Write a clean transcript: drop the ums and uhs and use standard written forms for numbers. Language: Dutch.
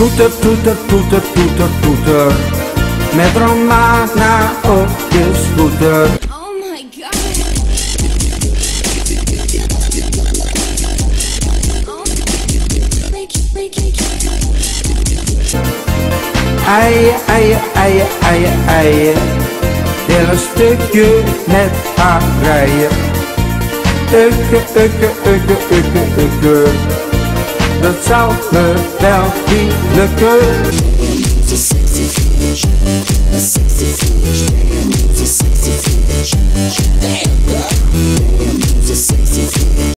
Toeter, toeter, toeter, toeter, toeter. Met Romana op de scooter. Oh my god. Eien, eien, eien, eien, eien. Wil een stukje met haar rijden. Ukke, ukke, ukke, ukke, ukke. Dat zou me wel niet lukken.